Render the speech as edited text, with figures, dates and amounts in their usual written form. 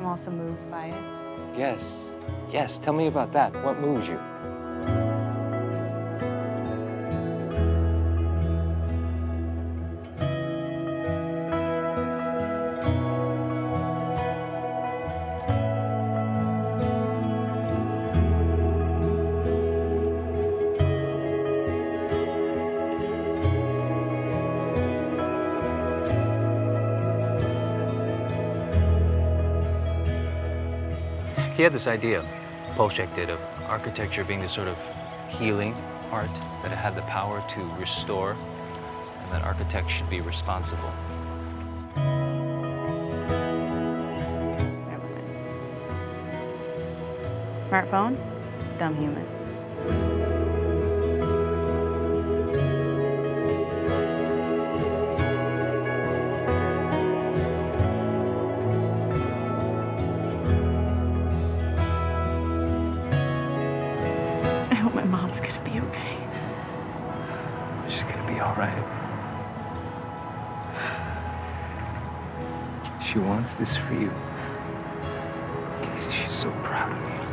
also moved by it. Yes. Yes, tell me about that. What moves you? He had this idea, Polshek did, of architecture being this sort of healing art, that it had the power to restore, and that architects should be responsible. Smartphone, dumb human. I hope my mom's gonna be okay. She's gonna be all right. She wants this for you. Casey, she's so proud of you.